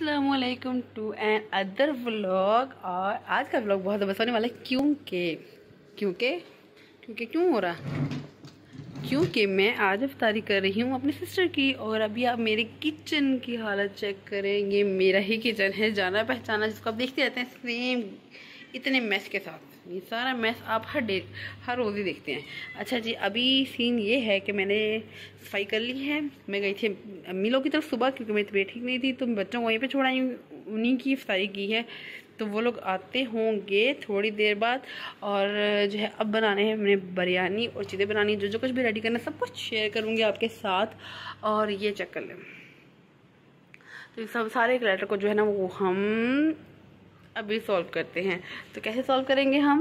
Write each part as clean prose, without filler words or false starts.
अस्सलामुअलैकुम to N other vlog. और आज का व्लॉग बहुत ज़बरदस्त होने वाला है क्योंकि क्यों हो रहा, क्योंकि मैं आज इफ्तारी कर रही हूँ अपनी सिस्टर की। और अभी आप मेरे किचन की हालत चेक करें, ये मेरा ही किचन है, जाना पहचाना, जिसको आप देखते रहते हैं सेम इतने मैस के साथ। ये सारा मैस आप हर रोज़ ही देखते हैं। अच्छा जी, अभी सीन ये है कि मैंने सफाई कर ली है। मैं गई थी अम्मी लोग की तरफ सुबह, क्योंकि मेरी तबीयत ठीक नहीं थी, तो बच्चों को वहीं पे छोड़ाई, उन्हीं की इफ्तारी की है। तो वो लोग आते होंगे थोड़ी देर बाद। और जो है अब बनाने हैं मैंने बिरयानी और चीज़ें बनानी, जो कुछ भी रेडी करना सब कुछ शेयर करूँगी आपके साथ। और ये चेक कर लें, तो सब सारे क्लैटर को जो है ना वो हम अभी सॉल्व करते हैं। तो कैसे सॉल्व करेंगे हम,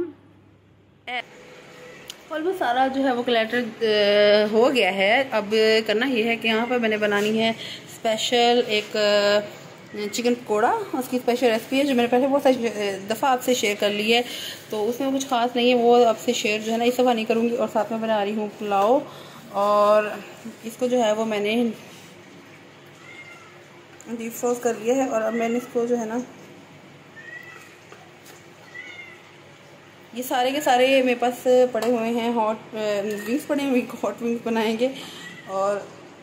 ऑलमोस्ट सारा जो है वो क्लैटर हो गया है। अब करना ये है कि यहाँ पर मैंने बनानी है स्पेशल एक चिकन पकौड़ा। उसकी स्पेशल रेसिपी है जो मैंने पहले बहुत सारी दफ़ा आपसे शेयर कर ली है, तो उसमें कुछ खास नहीं है, वो आपसे शेयर जो है ना इस दफ़ा नहीं करूँगी। और साथ में बना रही हूँ पुलाव, और इसको जो है वो मैंने डीप फ्रोज कर लिया है। और अब मैंने इसको जो है ना, ये सारे के सारे मेरे पास पड़े हुए हैं, हॉट विंग्स पड़े हुए, हॉट विंग्स बनाएंगे। और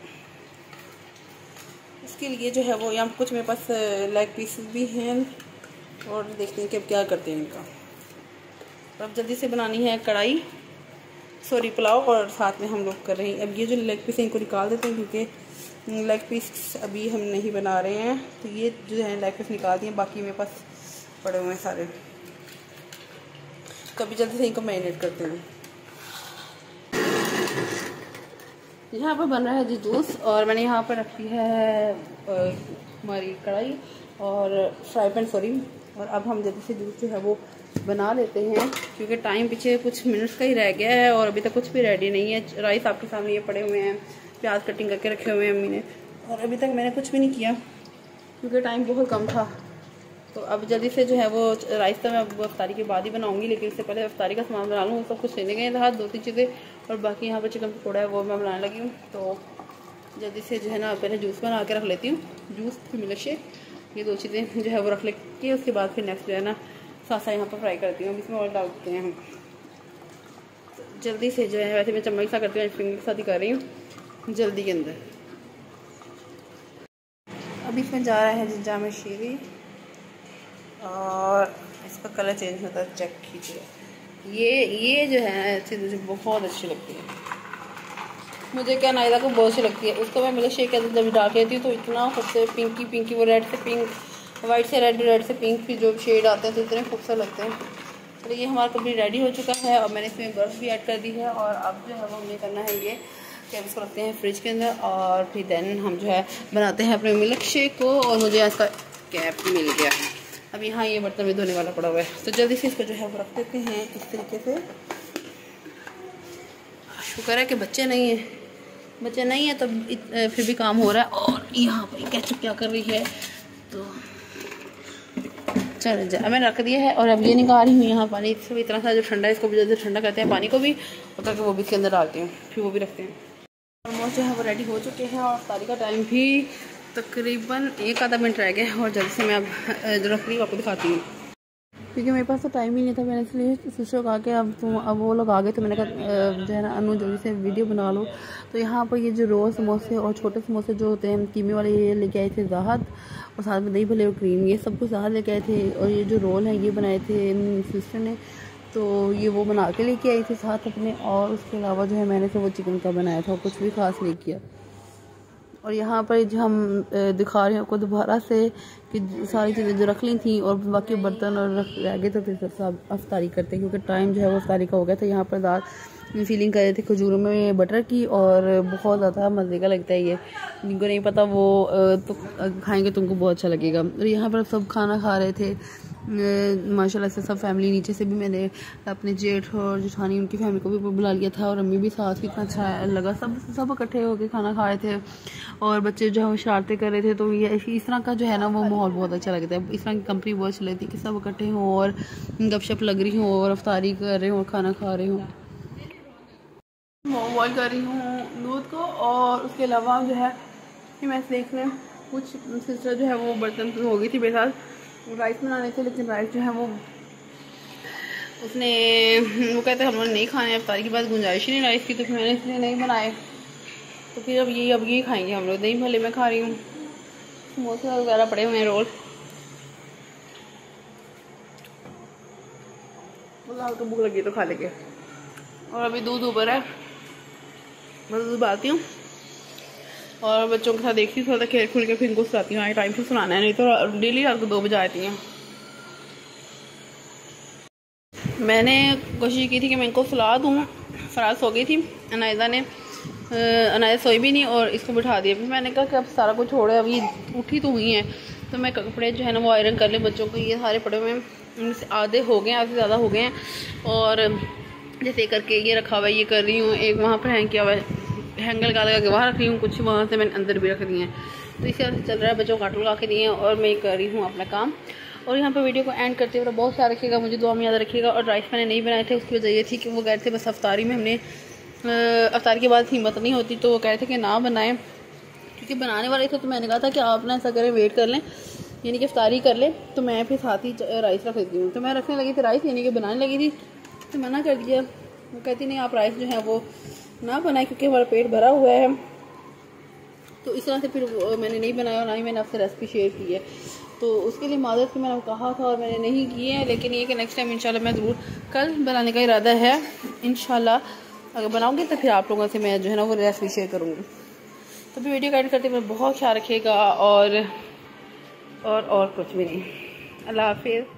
इसके लिए जो है वो यहाँ कुछ मेरे पास लेग पीसेस भी हैं, और देखते हैं कि अब क्या करते हैं इनका। अब जल्दी से बनानी है पुलाव, और साथ में हम लोग कर रहे हैं अब ये जो लेग पीस है इनको निकाल देते हैं, क्योंकि लेग पीस अभी हम नहीं बना रहे हैं। तो ये जो है लेग पीस निकाल दिए, बाकी मेरे पास पड़े हुए हैं सारे। कभी जल्दी से इनको मैरिनेट करते हैं। यहाँ पर बन रहा है जी जूस, और मैंने यहाँ पर रखी है हमारी कढ़ाई और फ्राई पैन सॉरी। और अब हम जल्दी से जूस जो है वो बना लेते हैं, क्योंकि टाइम पीछे कुछ मिनट्स का ही रह गया है और अभी तक कुछ भी रेडी नहीं है। राइस आपके सामने ये पड़े हुए हैं, प्याज कटिंग करके रखे हुए हैं अम्मी ने, और अभी तक मैंने कुछ भी नहीं किया क्योंकि टाइम बहुत कम था। तो अब जल्दी से जो है वो राइस तो मैं अब अफ्तारी के बाद ही बनाऊंगी, लेकिन इससे पहले अफ्तारी का सामान बना लूँ। सब कुछ लेने गए था 2-3 चीज़ें, और बाकी यहाँ पर चिकन पकौड़ा है वो मैं बनाने लगी हूँ। तो जल्दी से जो है ना पहले जूस बना के रख लेती हूँ, जूस फिर मिल्क शेक, ये 2 चीज़ें जो है वो रख लेके उसके बाद फिर नेक्स्ट जो है ना सासा यहाँ पर फ्राई करती हूँ। इसमें ऑयल डालते हैं हम। तो जल्दी से जो है, वैसे मैं चम्मच सा करती हूँ, फिंगर के साथ ही कर रही हूँ जल्दी के अंदर। अभी इसमें जा रहा है जामे शीरी, और इसका कलर चेंज होता है, चेक कीजिए। ये जो है ऐसी मुझे बहुत अच्छी लगती है, मुझे क्या नायदा को बहुत अच्छी लगती है। उसको मैं मिल्क शेक के अंदर जब डाल लेती हूँ तो इतना खूबसूरत पिंकी वो रेड से पिंक, वाइट से रेड से पिंक भी जो शेड आते हैं तो इतने खूबसूरत लगते हैं। चलिए ये हमारा कम्प्लीट रेडी हो चुका है, और मैंने इसमें बर्फ़ भी ऐड कर दी है। और अब जो है वो हमें करना है ये कि हम इसको रखते हैं फ्रिज के अंदर, और फिर देन हम जो है बनाते हैं अपने मिल्क शेक को। और मुझे इसका कैप मिल गया है। अब यहाँ ये बर्तन भी धोने वाला पड़ा हुआ है, तो जल्दी से इसको जो है वो रख देते हैं इस तरीके से। शुक्र है कि बच्चे नहीं हैं तब फिर भी काम हो रहा है। और यहाँ पर कैचअप क्या कर रही है, तो चल जा मैंने रख दिया है। और अब ये निकाल रही हूँ यहाँ पानी सब इतना सा जो ठंडा है, इसको भी जल्दी ठंडा करते हैं पानी को भी, और करके वो भी इसके अंदर डालती हूँ, फिर वो भी रखते हैं। ऑलमोस्ट जो है वो रेडी हो चुके हैं, और तारी का टाइम भी तकरीबन 1-आधा मिनट रह गया है। और जल्दी से मैं अब रख रही हूँ, आपको दिखाती हूँ, क्योंकि मेरे पास तो टाइम ही नहीं था। मैंने इसलिए सिस्टर को आके अब वो लोग आ गए, तो मैंने कहा जो है ना अनु जल्दी से वीडियो बना लो। तो यहाँ पर ये जो रोल समोसे और छोटे समोसे जो होते हैं कीमे वाले, ये लेके आए थे ज़ाहद, और साथ में दही भले और क्रीम, ये सब कुछ ज़ाहद लेके आए थे। और ये जो रोल हैं ये बनाए थे सिस्टर ने, तो ये वो बना के लेके आई थी साथ अपने। और उसके अलावा जो है मैंने तो वो चिकन का बनाया था, कुछ भी खास नहीं किया। और यहाँ पर जो हम दिखा रहे हैं आपको दोबारा से कि सारी चीज़ें जो रख ली थी और बाकी बर्तन और रह गए, तो फिर सब अफ्तारी करते हैं, क्योंकि टाइम जो है वो अफ्तारी का हो गया था। यहाँ पर दाल फीलिंग कर रहे थे खजूरों में बटर की, और बहुत ज़्यादा मज़े का लगता है ये, जिनको नहीं पता वो तो खाएंगे, तुमको बहुत अच्छा लगेगा। और यहाँ पर सब खाना खा रहे थे माशाल्लाह से, सब फैमिली। नीचे से भी मैंने अपने जेठ और जेठानी उनकी फैमिली को भी बुला लिया था, और अम्मी भी साथ, कितना अच्छा लगा, सब इकट्ठे होकर खाना खा रहे थे। और बच्चे जो है वो शरारतें कर रहे थे, तो ये इस तरह का जो है ना वो माहौल बहुत अच्छा लगता है। इस तरह की कंपनी बहुत अच्छी लगती है कि सब इकट्ठे हों और गपशप लग रही हों और अफ्तारी कर रहे हों और खाना खा रहे हों। बॉयल कर रही हूँ दूध को, और उसके अलावा जो है कि मैं देख लें कुछ सिस्टर जो है वो बर्तन हो गई थी मेरे साथ, राइस बनाने थे, लेकिन राइस जो है वो वो कहते हैं हम लोग नहीं खाने, इफ्तारी के बाद गुंजाइश ही नहीं राइस की, तो फिर मैंने इसलिए नहीं बनाए। तो फिर अब यही खाएंगे हम लोग। दही भले मैं खा रही हूँ, समोसे वगैरह पड़े हुए हैं, रोल। मतलब तो भूख लगी तो खा लेंगे। और अभी दूध ऊपर है, मैं दूध उबालती हूँ और बच्चों के साथ देखती हूँ, थोड़ा खेल खुल के फिर इनको सुलाती हूँ। टाइम से सुलाना है, नहीं तो डेली रात को 2 बजे आती हैं। मैंने कोशिश की थी कि मैं इनको सुला दूँ, फराज हो गई थी, अनायजा सोई भी नहीं और इसको बिठा दिया। फिर मैंने कहा कि अब सारा कुछ छोड़े, अभी उठी तो हुई हैं, तो मैं कपड़े जो है ना वो आयरन कर ले बच्चों को। ये सारे पड़े हुए हैं, इनसे आधे हो गए हैं, आधे ज़्यादा हो गए हैं। और जैसे करके ये रखा हुआ है, ये कर रही हूँ। एक वहाँ पर हैंग किया हुआ है, हैंगर लगा के वहाँ रख रही हूँ, कुछ वहाँ से मैंने अंदर भी रख दी हैं। तो इसी तरह से चल रहा है, बच्चों को काटून लगा के दिए हैं और मैं कर रही हूँ अपना काम। और यहाँ पर वीडियो को एंड करते हुए बहुत ख्याल रखिएगा, मुझे दुआ में याद रखिएगा। और राइस मैंने नहीं बनाए थे, उसकी वजह ये थी कि वो गए थे बस अफ्तारी में, हमने अफ्तारी के बाद हिम्मत नहीं होती, तो वो कह रहे थे कि ना बनाएं, क्योंकि बनाने वाले थे। तो मैंने कहा था कि आप ना ऐसा करें, वेट कर लें, यानी कि अफ्तारी कर लें, तो मैं फिर साथ ही राइस रख देती हूँ। तो मैं रखने लगी थी राइस, यानी कि बनाने लगी थी, तो मना कर दिया। वो कहती नहीं, आप राइस जो है वो ना बनाए, क्योंकि हमारा पेट भरा हुआ है। तो इस तरह से फिर मैंने नहीं बनाया, और ना ही मैंने आपसे रेसिपी शेयर की है। तो उसके लिए मादर की मैंने कहा था और मैंने नहीं की है, लेकिन ये कि नेक्स्ट टाइम इंशाल्लाह मैं ज़रूर कल बनाने का इरादा है। इंशाल्लाह अगर बनाऊँगी तो फिर आप लोगों से मैं जो है ना वो रेसिपी शेयर करूँगी। तो भी वीडियो एडिट करते हुए बहुत ख्याल रखिएगा, और कुछ भी नहीं। अल्लाह हाफिज़।